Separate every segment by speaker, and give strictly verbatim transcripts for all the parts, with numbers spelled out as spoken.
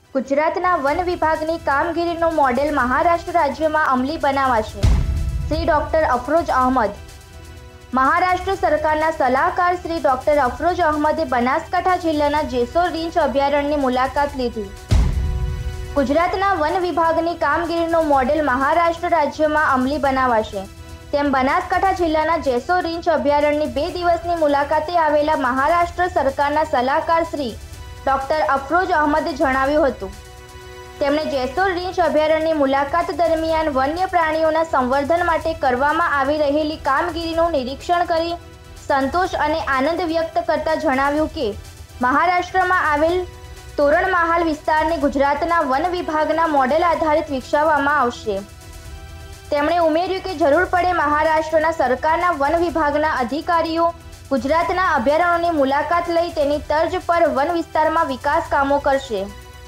Speaker 1: ગુજરાતના વન વિભાગની કામગીરીનું મોડેલ મહારાષ્ટ્ર રાજ્યમાં અમલી બનાવાશે. શ્રી ડોક્ટર અફરોજ અહમદ. મહારાષ્ટ્ર સરકારના સલાહકાર શ્રી ડોક્ટર અફરોજ અહમદે બનાસકાંઠા જિલ્લાના જેસોર રીંછ અભયારણ્યની મુલાકાત લીધી. ગુજરાતના વન વિભાગની કામગીરીનું મોડેલ મહારાષ્ટ્ર રાજ્યમાં અમલી બનાવાશે તેમ બનાસકાંઠા જિલ્લાના જેસોર રીંછ અભયારણ્યની બે દિવસની મુલાકાતે આવેલા મહારાષ્ટ્ર સરકારના સલાહકાર શ્રી ડોક્ટર અફરોજ અહમદે જણાવ્યું હતું. તેમણે જેસોર રીંછ અભયારણ્યની મુલાકાત દરમિયાન વન્ય પ્રાણીઓના સંવર્ધન માટે કરવામાં આવી રહેલી કામગીરીનું નિરીક્ષણ કરી સંતોષ અને આનંદ વ્યક્ત કરતા જણાવ્યું કે મહારાષ્ટ્રમાં આવેલ તોરણમાહાલ વિસ્તારને ગુજરાતના વન વિભાગના મોડેલ આધારિત વિકસાવવામાં આવશે. તેમણે ઉમેર્યું કે જરૂર પડે મહારાષ્ટ્રના સરકારના વન વિભાગના અધિકારીઓ ગુજરાતના અભયારણ્યોની મુલાકાત લઈ તેની તર્જ પર વન વિસ્તારમાં વિકાસ કામો કરશે.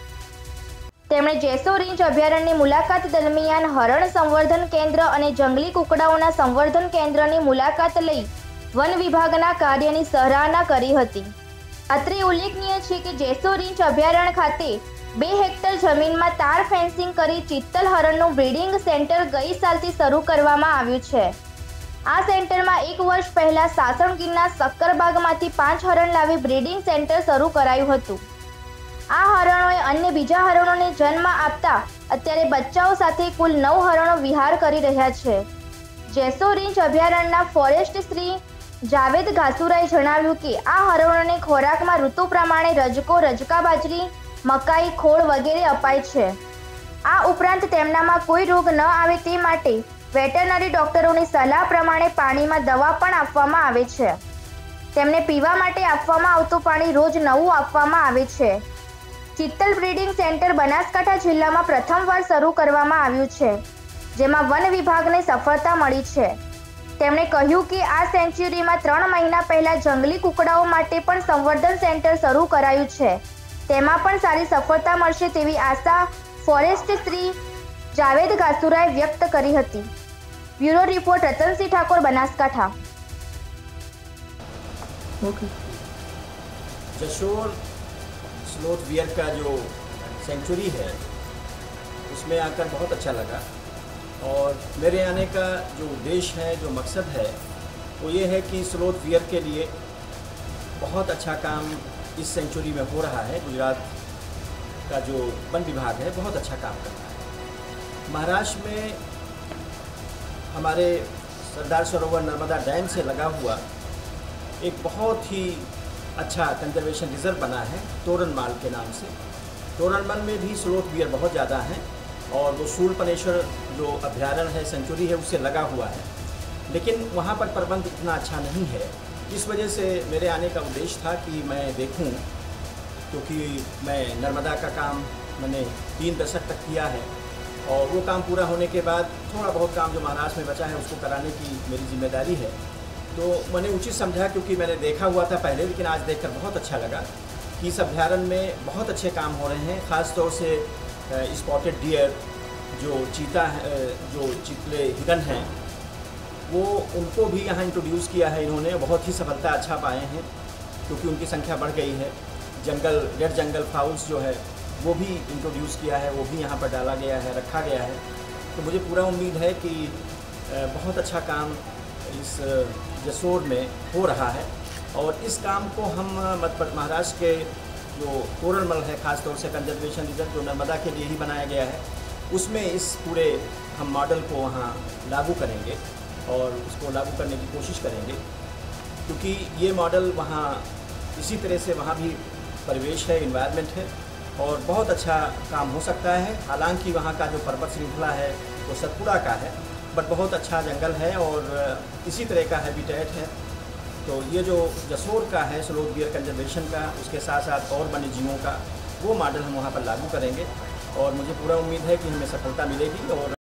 Speaker 1: તેમણે જેસોર રીંછ અભયારણ્યની મુલાકાત દરમિયાન હરણ સંવર્ધન કેન્દ્ર અને જંગલી કુકડાઓના સંવર્ધન કેન્દ્રની મુલાકાત લઈ વન વિભાગના કાર્યની સરાહના કરી હતી. અત્રે ઉલ્લેખનીય છે કે જેસોર રીંછ અભયારણ્ય ખાતે બે હેક્ટર જમીનમાં તાર ફેન્સિંગ કરી ચિત્તલ હરણનું બ્રીડિંગ સેન્ટર ગઈ સાલથી શરૂ કરવામાં આવ્યું છે. આ સેન્ટરમાં એક વર્ષ પહેલા સાસણગીરના સક્કરબાગમાંથી પાંચ હરણ લાવી બ્રીડિંગ સેન્ટર શરૂ કરાયું હતું. આ હરણોએ અન્ય બીજા હરણોને જન્મ આપતા અત્યારે બચ્ચાઓ સાથે કુલ નવ હરણો વિહાર કરી રહ્યા છે. જેસોર રીંછ અભયારણ્યના ફોરેસ્ટ શ્રી જાવેદ ઘાસુરાએ જણાવ્યું કે આ હરણોને ખોરાકમાં ઋતુ પ્રમાણે રજકો, રજકા બાજરી, મકાઈ, ખોળ વગેરે અપાય છે. આ ઉપરાંત તેમનામાં કોઈ રોગ ન આવે તે માટે વેટરનરી ડોક્ટરોની સલાહ પ્રમાણે પાણીમાં દવા પણ આપવામાં આવે છે. તેમને પીવા માટે આપવામાં આવતું પાણી રોજ નવું આપવામાં આવે છે. ચિત્તલ બ્રીડિંગ સેન્ટર બનાસકાંઠા જિલ્લામાં પ્રથમવાર શરૂ કરવામાં આવ્યું છે, જેમાં વન વિભાગને સફળતા મળી છે. તેમણે કહ્યું કે આ સેન્ચ્યુરીમાં ત્રણ મહિના પહેલા જંગલી કુકડાઓ માટે પણ સંવર્ધન સેન્ટર શરૂ કરાયું છે. તેમાં પણ સારી સફળતા મળશે તેવી આશા ફોરેસ્ટ શ્રી જાવેદ ઘાસુરાએ વ્યક્ત કરી હતી. Bureau report Ratansinh Thakor, Banaskantha.
Speaker 2: Okay. Jessore sloth bear का जो सेंचुरी है उसमें आकर बहुत अच्छा लगा और मेरे आने का जो उद्देश्य है, जो मकसद है वो ये है कि स्लोथ वियर के लिए बहुत अच्छा काम इस सेंचुरी में हो रहा है. गुजरात का जो वन विभाग है बहुत अच्छा काम कर रहा है. महाराष्ट्र में हमारे सरदार सरोवर नर्मदा डैम से लगा हुआ एक बहुत ही अच्छा कंजर्वेशन रिजर्व बना है तोरणमाल के नाम से. तोरणमाल में भी स्लोथ वियर बहुत ज़्यादा हैं और वो शूलपनेश्वर जो अभ्यारण्य है, सेंचुरी है, उससे लगा हुआ है. लेकिन वहाँ पर प्रबंध इतना अच्छा नहीं है. इस वजह से मेरे आने का उद्देश्य था कि मैं देखूं, क्योंकि मैं नर्मदा का काम मैंने तीन दशक तक किया है और वो काम पूरा होने के बाद थोड़ा बहुत काम जो महाराष्ट्र में बचा है उसको कराने की मेरी जिम्मेदारी है. तो मैंने उचित समझा, क्योंकि मैंने देखा हुआ था पहले, लेकिन आज देखकर बहुत अच्छा लगा कि इस अभ्यारण्य में बहुत अच्छे काम हो रहे हैं. ख़ास तौर से स्पॉटेड डियर, जो चीता जो चितले हिरन हैं, वो उनको भी यहाँ इंट्रोड्यूस किया है इन्होंने. बहुत ही सफलता अच्छा पाए हैं क्योंकि उनकी संख्या बढ़ गई है. जंगल रेड जंगल फाउल्स जो है वो भी इंट्रोड्यूस किया है, वो भी यहाँ पर डाला गया है, रखा गया है. तो मुझे पूरा उम्मीद है कि बहुत अच्छा काम इस जसोर में हो रहा है और इस काम को हम मध्य महाराष्ट्र के जो तोरणमल है, ख़ास तौर से कंजर्वेशन रिजर्व जो नर्मदा के लिए ही बनाया गया है, उसमें इस पूरे हम मॉडल को वहाँ लागू करेंगे और उसको लागू करने की कोशिश करेंगे, क्योंकि ये मॉडल वहाँ इसी तरह से वहाँ भी परिवेश है, इन्वायरमेंट है और बहुत अच्छा काम हो सकता है. हालांकि वहाँ का जो पर्वत श्रृंखला है वो सतपुड़ा का है, बट बहुत अच्छा जंगल है और इसी तरह का हैबिटेट है. तो ये जो जसोर का है स्लोथ वियर कंजर्वेशन का, उसके साथ साथ और वन्य जीवों का वो मॉडल हम वहाँ पर लागू करेंगे और मुझे पूरा उम्मीद है कि हमें सफलता मिलेगी. और